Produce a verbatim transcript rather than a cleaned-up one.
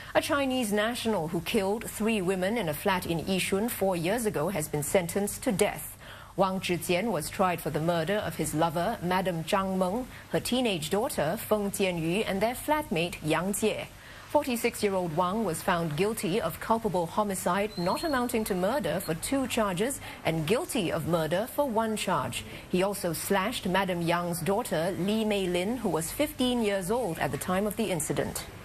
A Chinese national who killed three women in a flat in Yishun four years ago has been sentenced to death. Wang Zhijian was tried for the murder of his lover, Madam Zhang Meng, her teenage daughter, Feng Jianyu, and their flatmate, Yang Jie. forty-six-year-old Wang was found guilty of culpable homicide not amounting to murder for two charges and guilty of murder for one charge. He also slashed Madam Yang's daughter, Meilin, who was fifteen years old at the time of the incident.